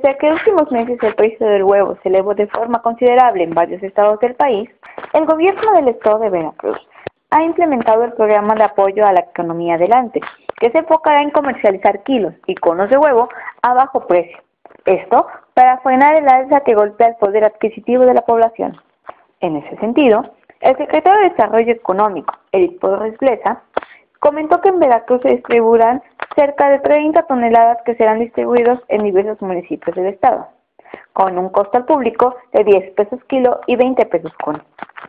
Pese a que en últimos meses el precio del huevo se elevó de forma considerable en varios estados del país, el gobierno del estado de Veracruz ha implementado el programa de apoyo a la economía Adelante, que se enfocará en comercializar kilos y conos de huevo a bajo precio. Esto para frenar el alza que golpea el poder adquisitivo de la población. En ese sentido, el secretario de Desarrollo Económico, Eric Porres Blesa, comentó que en Veracruz se distribuirán cerca de 30 toneladas que serán distribuidos en diversos municipios del estado, con un costo al público de 10 pesos kilo y 20 pesos cono.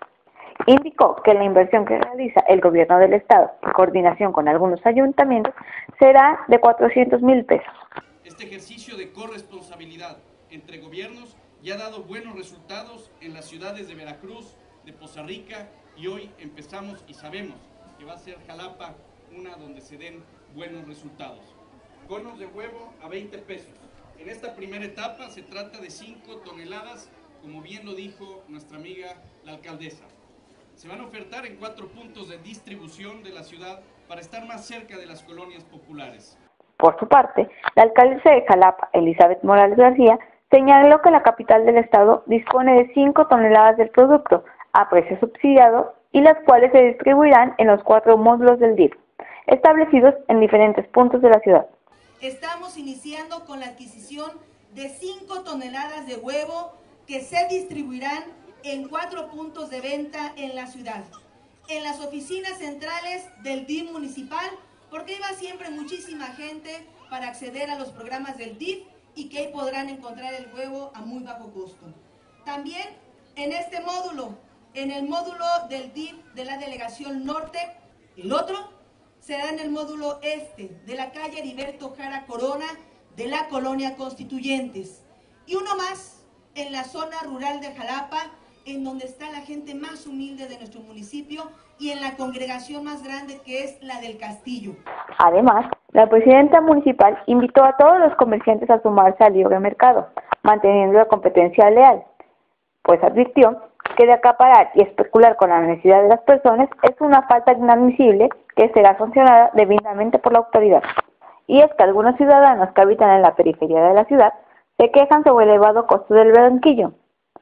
Indicó que la inversión que realiza el gobierno del estado, en coordinación con algunos ayuntamientos, será de 400,000 pesos. Este ejercicio de corresponsabilidad entre gobiernos ya ha dado buenos resultados en las ciudades de Veracruz, de Poza Rica, y hoy empezamos y sabemos que va a ser Jalapa una donde se den buenos resultados. Conos de huevo a 20 pesos. En esta primera etapa se trata de 5 toneladas, como bien lo dijo nuestra amiga la alcaldesa. Se van a ofertar en 4 puntos de distribución de la ciudad para estar más cerca de las colonias populares. Por su parte, la alcaldesa de Jalapa, Elizabeth Morales García, señaló que la capital del estado dispone de 5 toneladas del producto a precio subsidiado y las cuales se distribuirán en los 4 módulos del DIF, establecidos en diferentes puntos de la ciudad. Estamos iniciando con la adquisición de 5 toneladas de huevo que se distribuirán en 4 puntos de venta en la ciudad, en las oficinas centrales del DIF municipal, porque iba siempre muchísima gente para acceder a los programas del DIF y que ahí podrán encontrar el huevo a muy bajo costo. También en este módulo, en el módulo del DIF de la Delegación Norte, el otro será en el módulo este de la calle Heriberto Jara Corona de la colonia Constituyentes, y uno más en la zona rural de Jalapa, en donde está la gente más humilde de nuestro municipio y en la congregación más grande, que es la del Castillo. Además, la presidenta municipal invitó a todos los comerciantes a sumarse al libre mercado, manteniendo la competencia leal, pues advirtió que de acaparar y especular con la necesidad de las personas es una falta inadmisible que será sancionada debidamente por la autoridad. Y es que algunos ciudadanos que habitan en la periferia de la ciudad se quejan sobre el elevado costo del blanquillo.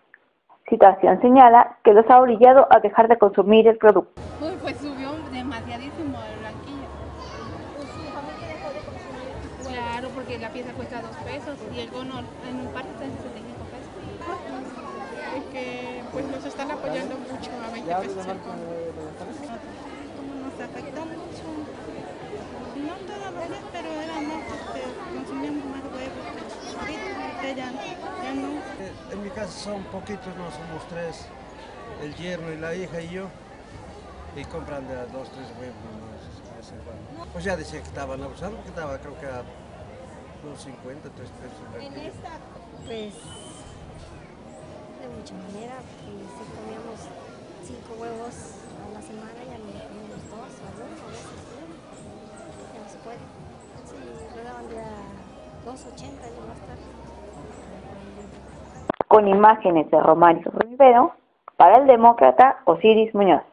Situación señala que los ha obligado a dejar de consumir el producto. Pues subió demasiadísimo el blanquillo. Claro, porque la pieza cuesta 2 pesos y el cono en un par está en 65 pesos. Es que pues nos están apoyando mucho a 20 pesos el cono. Como nos afectó mucho, no todos los días, pero éramos, consumíamos más huevos. Ahorita ya no. En mi casa son poquitos, no somos 3, el yerno y la hija y yo, y compran de 2, 3 huevos. Pues ya decía que estaban abusando, que estaba creo que a unos 50, 3 pesos. En esta, pues, de mucha manera, porque si comíamos 5 huevos a la semana, ya no comíamos 2 o 1 a veces, ya no se puede. Sí, lo daban de a 2.80 y más tarde. Con imágenes de Romario Rivero, para el Demócrata Osiris Muñoz.